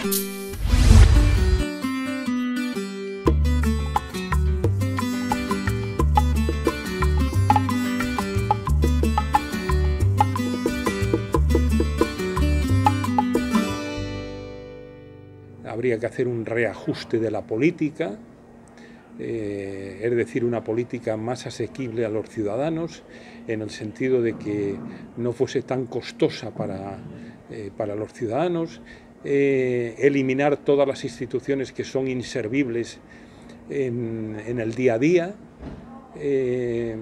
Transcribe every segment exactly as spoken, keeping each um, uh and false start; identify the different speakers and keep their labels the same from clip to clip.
Speaker 1: Habría que hacer un reajuste de la política, eh, es decir, una política más asequible a los ciudadanos, en el sentido de que no fuese tan costosa para, eh, para los ciudadanos, eh, eliminar todas las instituciones que son inservibles en, en el día a día, eh,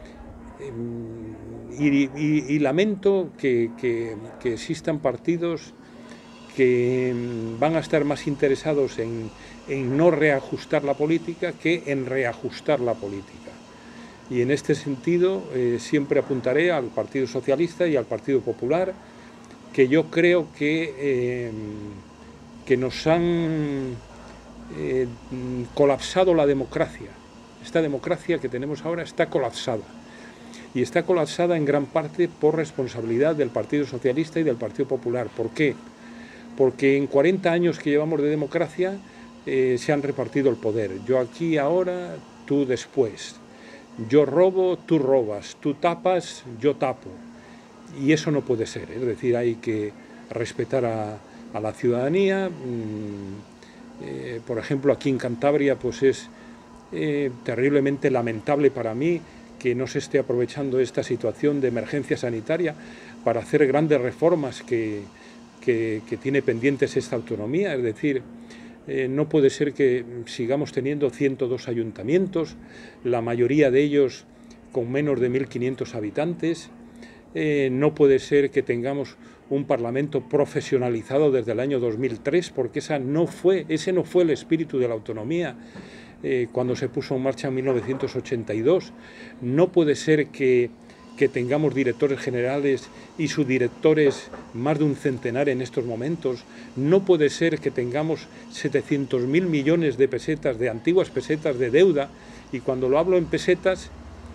Speaker 1: y, y, y lamento que, que, que existan partidos que van a estar más interesados en, en no reajustar la política que en reajustar la política. Y en este sentido eh, siempre apuntaré al Partido Socialista y al Partido Popular, que yo creo que, eh, que nos han eh, colapsado la democracia. Esta democracia que tenemos ahora está colapsada. Y está colapsada en gran parte por responsabilidad del Partido Socialista y del Partido Popular. ¿Por qué? Porque en cuarenta años que llevamos de democracia eh, se han repartido el poder. Yo aquí ahora, tú después. Yo robo, tú robas. Tú tapas, yo tapo. Y eso no puede ser. Es decir, hay que respetar a, a la ciudadanía. Mm, eh, por ejemplo, aquí en Cantabria pues es eh, terriblemente lamentable para mí que no se esté aprovechando esta situación de emergencia sanitaria para hacer grandes reformas que... Que, que tiene pendientes esta autonomía, es decir, eh, no puede ser que sigamos teniendo ciento dos ayuntamientos, la mayoría de ellos con menos de mil quinientos habitantes, eh, no puede ser que tengamos un Parlamento profesionalizado desde el año dos mil tres, porque esa no fue, ese no fue el espíritu de la autonomía eh, cuando se puso en marcha en mil novecientos ochenta y dos, no puede ser que que tengamos directores generales y subdirectores, más de un centenar en estos momentos. No puede ser que tengamos setecientos mil millones de pesetas, de antiguas pesetas de deuda, y cuando lo hablo en pesetas,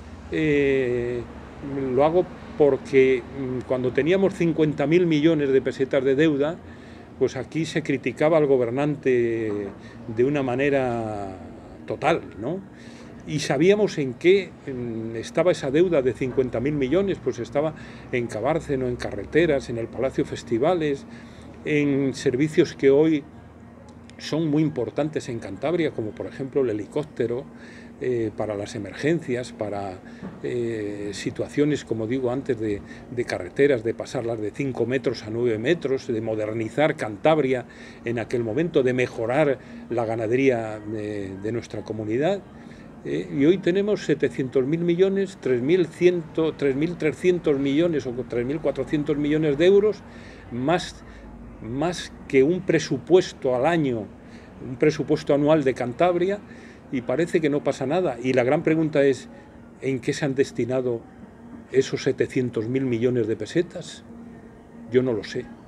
Speaker 1: eh, lo hago porque cuando teníamos cincuenta mil millones de pesetas de deuda, pues aquí se criticaba al gobernante de una manera total, ¿no? Y sabíamos en qué estaba esa deuda de cincuenta mil millones, pues estaba en Cabárceno, en carreteras, en el Palacio Festivales, en servicios que hoy son muy importantes en Cantabria, como por ejemplo el helicóptero, eh, para las emergencias, para eh, situaciones, como digo antes, de, de carreteras, de pasarlas de cinco metros a nueve metros, de modernizar Cantabria en aquel momento, de mejorar la ganadería de, de nuestra comunidad. Eh, y hoy tenemos setecientos mil millones, tres mil trescientos millones o tres mil cuatrocientos millones de euros, más, más que un presupuesto al año, un presupuesto anual de Cantabria, y parece que no pasa nada. Y la gran pregunta es, ¿en qué se han destinado esos setecientos mil millones de pesetas? Yo no lo sé.